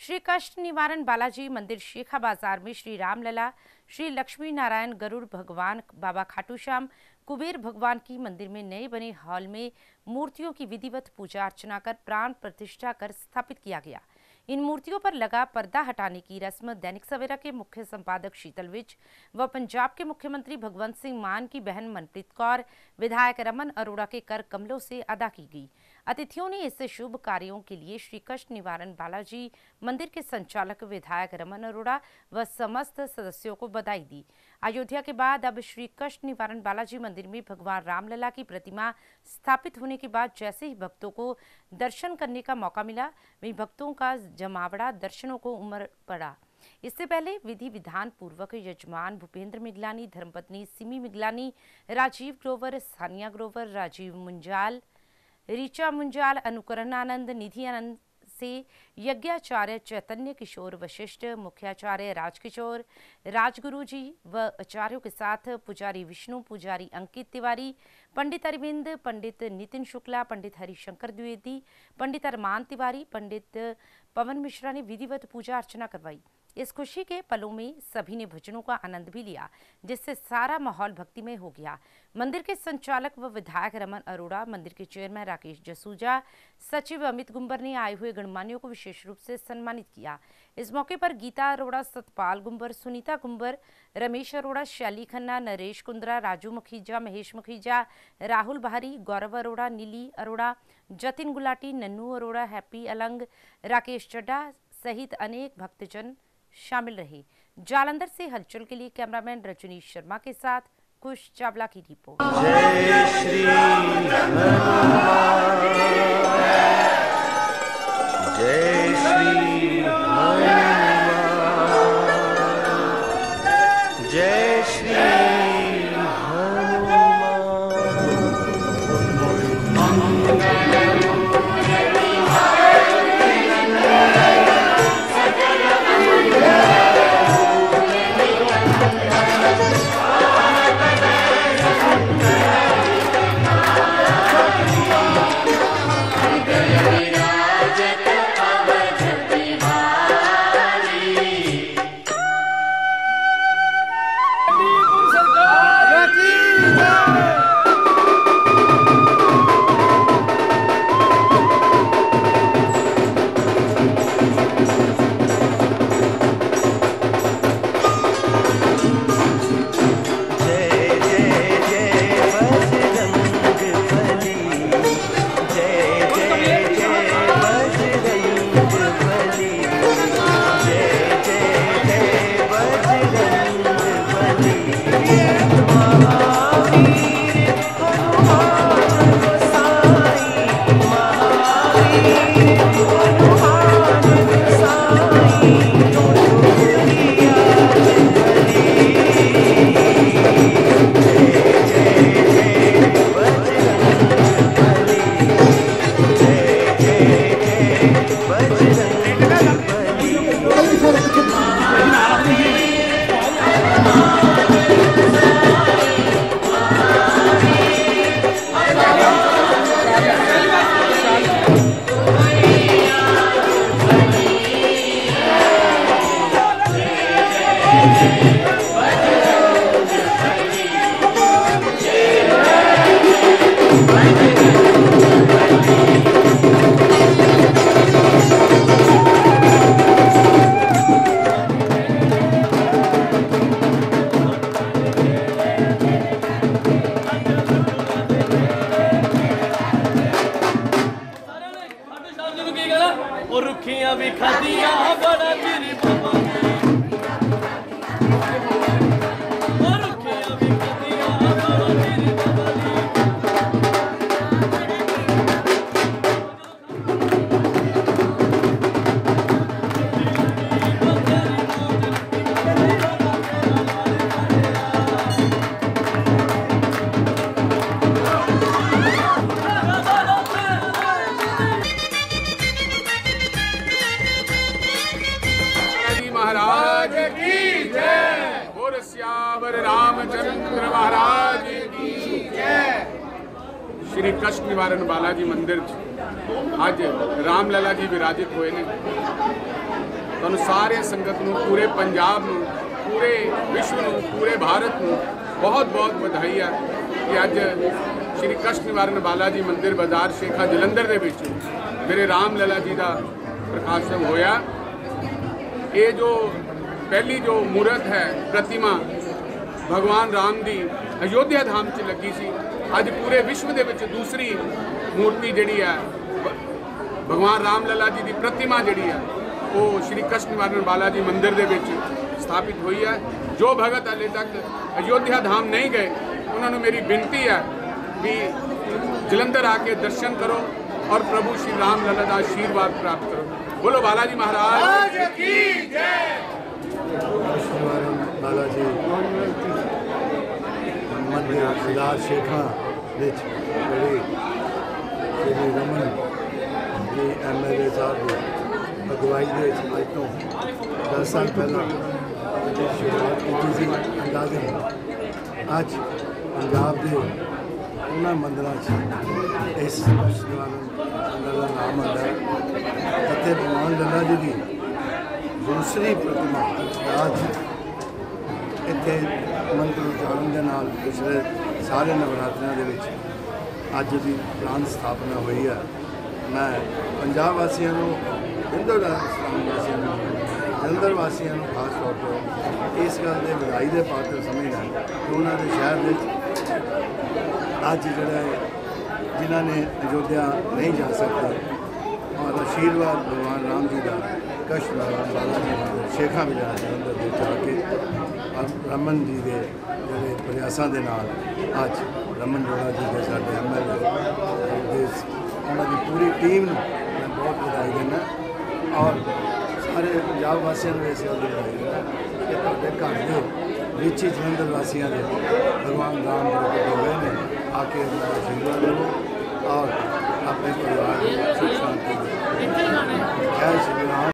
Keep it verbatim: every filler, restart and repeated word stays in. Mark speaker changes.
Speaker 1: श्री कष्ट निवारण बालाजी मंदिर शेखा बाजार में श्री रामलला, श्री लक्ष्मी नारायण गरुड़ भगवान, बाबा खाटू श्याम, कुबेर भगवान की मंदिर में नए बने हॉल में मूर्तियों की विधिवत पूजा अर्चना कर प्राण प्रतिष्ठा कर स्थापित किया गया। इन मूर्तियों पर लगा पर्दा हटाने की रस्म दैनिक सवेरा के मुख्य संपादक शीतल विज व पंजाब के मुख्यमंत्री भगवंत सिंह मान की बहन मनप्रीत कौर, विधायक रमन अरोड़ा के कर कमलों से अदा की गई। अतिथियों ने इस शुभ कार्यों के लिए श्री कष्ट निवारण बालाजी मंदिर के संचालक विधायक रमन अरोड़ा व समस्त सदस्यों को बधाई दी। अयोध्या के बाद अब श्री कष्ट निवारण बालाजी मंदिर में भगवान रामलला की प्रतिमा स्थापित होने के बाद जैसे ही भक्तों को दर्शन करने का मौका मिला, वहीं भक्तों का जमावड़ा दर्शनों को उमड़ पड़ा। इससे पहले विधि विधान पूर्वक यजमान भूपेंद्र मिगलानी, धर्मपत्नी सिमी मिगलानी, राजीव ग्रोवर, सानिया ग्रोवर, राजीव मुंजाल, ऋचा मुंजाल, अनुकरणानंद, निधि आनंद से यज्ञाचार्य चैतन्य किशोर वशिष्ठ, मुख्याचार्य राजकिशोर, राजगुरु जी व आचार्यों के साथ पुजारी विष्णु, पुजारी अंकित तिवारी, पंडित अरविंद, पंडित नितिन शुक्ला, पंडित हरिशंकर द्विवेदी, पंडित अरमान तिवारी, पंडित पवन मिश्रा ने विधिवत पूजा अर्चना करवाई। इस खुशी के पलों में सभी ने भजनों का आनंद भी लिया, जिससे सारा माहौल भक्तिमय हो गया। मंदिर के संचालक व विधायक रमन अरोड़ा, मंदिर के चेयरमैन राकेश जसूजा, सचिव अमित गुंबर ने आए हुए गणमान्यों को विशेष रूप से सम्मानित किया। इस मौके पर गीता अरोड़ा, सतपाल गुंबर, सुनीता गुंबर, रमेश अरोड़ा, शैली खन्ना, नरेश कुंद्रा, राजू मुखीजा, महेश मुखीजा, राहुल बहारी, गौरव अरोड़ा, नीली अरोड़ा, जतिन गुलाटी, नन्नू अरोड़ा, हैप्पी अलंग, राकेश चड्डा सहित अनेक भक्तजन शामिल रहे। जालंधर से हलचल के लिए कैमरामैन रजनीश शर्मा के साथ कुश चावला की रिपोर्ट।
Speaker 2: जय श्री हनुमान, जय श्री हनुमान, जय श्री
Speaker 3: और रुखियां भी खादियां बड़ा तेरी बाबा और रुखियां भी खादियां बड़ा तेरी बाबा
Speaker 4: महाराज की जय। बोल सियावर रामचंद्र महाराज की जय। श्री कष्ट निवारण बालाजी मंदिर आज रामलला जी विराजित हुए ने। ਤੁਹਾਨੂੰ ਸਾਰੇ ਸੰਗਤ ਨੂੰ, ਪੂਰੇ ਪੰਜਾਬ ਨੂੰ, ਪੂਰੇ ਵਿਸ਼ਵ ਨੂੰ, ਪੂਰੇ ਭਾਰਤ ਨੂੰ ਬਹੁਤ ਬਹੁਤ ਵਧਾਈ ਹੈ ਕਿ ਅੱਜ ਸ਼੍ਰੀ ਕਸ਼ਟ ਨਿਵਾਰਨ ਬਾਲਾ ਜੀ ਮੰਦਿਰ ਬਾਜ਼ਾਰ ਸ਼ੇਖਾ ਜਲੰਧਰ ਦੇ ਵਿੱਚ ਮੇਰੇ ਰਾਮ ਲਲਾ ਜੀ ਦਾ ਪ੍ਰਕਾਸ਼ਮ ਹੋਇਆ। ਇਹ ਜੋ ਪਹਿਲੀ ਜੋ ਮੂਰਤ ਹੈ ਪ੍ਰਤਿਮਾ ਭਗਵਾਨ ਰਾਮ ਦੀ ਅਯੋਧਿਆ ਧਾਮ 'ਚ ਲੱਗੀ ਸੀ, ਅੱਜ ਪੂਰੇ ਵਿਸ਼ਵ ਦੇ ਵਿੱਚ ਦੂਸਰੀ ਮੂਰਤੀ ਜਿਹੜੀ ਹੈ ਭਗਵਾਨ ਰਾਮ ਲਲਾ ਜੀ ਦੀ ਪ੍ਰਤਿਮਾ ਜਿਹੜੀ ਹੈ ਉਹ ਸ਼੍ਰੀ ਕਸ਼ਟ ਨਿਵਾਰਨ ਬਾਲਾ ਜੀ ਮੰਦਿਰ ਦੇ ਵਿੱਚ ਸਥਾਪਿਤ ਹੋਈ ਹੈ। ਜੋ ਭਗਤ ਹਾਲੇ ਤੱਕ ਅਯੋਧਿਆ ਧਾਮ ਨਹੀਂ ਗਏ ਉਹਨਾਂ ਨੂੰ ਮੇਰੀ ਬੇਨਤੀ ਹੈ ਵੀ ਜਲੰਧਰ ਆ ਕੇ ਦਰਸ਼ਨ ਕਰੋ और प्रभु श्री राम लला का आशीर्वाद प्राप्त करो। बोलो बालाजी महाराज की जय।
Speaker 5: बालाजी मंदिर बाजार शेखा विच बड़ी Shri Raman ji M L A साहब की अगवाई के अज तो दस साल पहला शुरुआत की थी। अंदाजे अज पंजाब के उन्होंने मंदिर इस लला नाम आता है। भगवान लला जी की दूसरी प्रतिमा आज इतने मंदिर उजाड़न के नाल पिछले सारे नवरात्रों के अज की प्राण स्थापना हुई है। मैं पंजाब वासियों हिंदू वासियों जलंधर वासियों खास तौर पर इस गल के बधाई के पात्र समझना कि उन्होंने शहर अज जोड़ा जिन्होंने अयोध्या नहीं जा सकते और आशीर्वाद भगवान राम जी का कष्ट निवारण बाला जी मंदिर शेखा बाजार जलंधर के जाके और रमन जी के जोड़े प्रयासों के नाल अज रमन जोड़ा जी के साढ़े एम एल ए उन्होंने पूरी टीम मैं बहुत बधाई देना और सारे पंजाब वासियों को इस गल की बधाई देना कि तुहाडे घर के विच ही जलंधर वासियों के भगवान राम प्रकट हुए हैं। आके अपना आशीर्वाद लो और अपने